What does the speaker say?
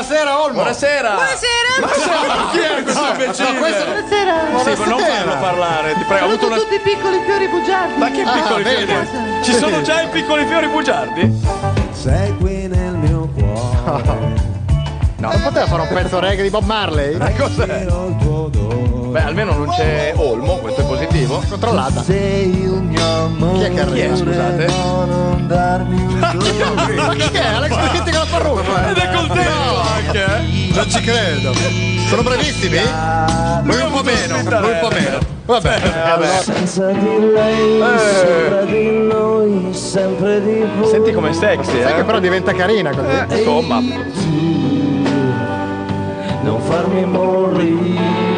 Buonasera Olmo. Buonasera. Buonasera. Chi è questo imbecille? Buonasera. Sì, ma non farlo parlare, ti prego. Ho avuto Sono tutti piccoli fiori bugiardi. Ma che piccoli fiori? vedi. Ci sono già i piccoli fiori bugiardi? Sei qui nel mio cuore. No, non poteva fare un pezzo reggae di Bob Marley? Ma cos'è? Beh, almeno non c'è Olmo, questo è positivo. Controllata. Sei un mio amore. Chi è che arriva? Scusate. Non darmi un Ma chi è? Alex Marchetti con la parrucca? Ed è contento anche, Non ci credo. Sono bravissimi? Lui un po' meno, lui un po' meno. Vabbè. Senza di lei, sopra di noi, sempre di più. Senti com'è sexy, Sai che però diventa carina così. Insomma. Non farmi morire.